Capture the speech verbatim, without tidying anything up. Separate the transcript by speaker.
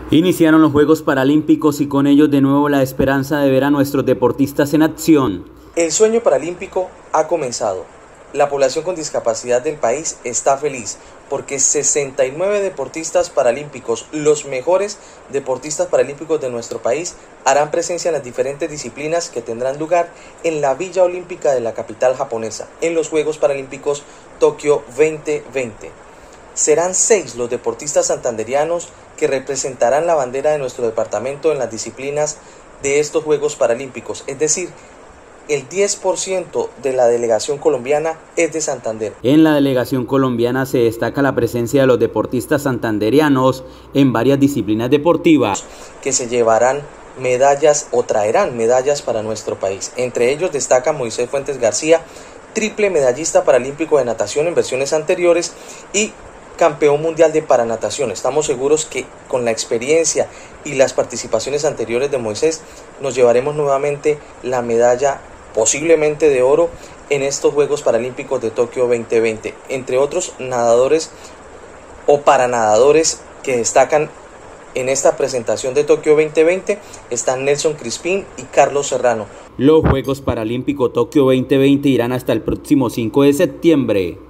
Speaker 1: Iniciaron los Juegos Paralímpicos y con ellos de nuevo la esperanza de ver a nuestros deportistas en acción.
Speaker 2: El sueño paralímpico ha comenzado. La población con discapacidad del país está feliz porque sesenta y nueve deportistas paralímpicos, los mejores deportistas paralímpicos de nuestro país, harán presencia en las diferentes disciplinas que tendrán lugar en la Villa Olímpica de la capital japonesa, en los Juegos Paralímpicos Tokio veinte veinte. Serán seis los deportistas santanderianos que representarán la bandera de nuestro departamento en las disciplinas de estos Juegos Paralímpicos, es decir, el diez por ciento de la delegación colombiana es de Santander.
Speaker 1: En la delegación colombiana se destaca la presencia de los deportistas santanderianos en varias disciplinas deportivas
Speaker 2: que se llevarán medallas o traerán medallas para nuestro país. Entre ellos destaca Moisés Fuentes García, triple medallista paralímpico de natación en versiones anteriores y campeón mundial de paranatación. Estamos seguros que con la experiencia y las participaciones anteriores de Moisés nos llevaremos nuevamente la medalla posiblemente de oro en estos Juegos Paralímpicos de Tokio veinte veinte. Entre otros nadadores o paranadadores que destacan en esta presentación de Tokio veinte veinte están Nelson Crispín y Carlos Serrano.
Speaker 1: Los Juegos Paralímpicos Tokio veinte veinte irán hasta el próximo cinco de septiembre.